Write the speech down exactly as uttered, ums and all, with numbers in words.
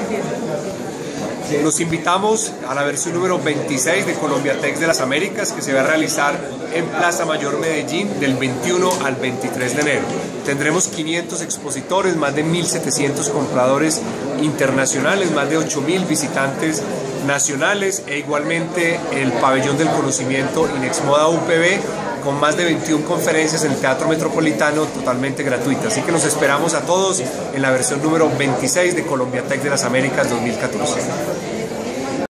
Los invitamos a la versión número veintiséis de Colombiatex de las Américas, que se va a realizar en Plaza Mayor Medellín del veintiuno al veintitrés de enero. Tendremos quinientos expositores, más de mil setecientos compradores internacionales, más de ocho mil visitantes nacionales e igualmente el pabellón del conocimiento Inexmoda U P B con más de veintiuna conferencias en el Teatro Metropolitano totalmente gratuitas. Así que los esperamos a todos en la versión número veintiséis de Colombiatex de las Américas dos mil catorce.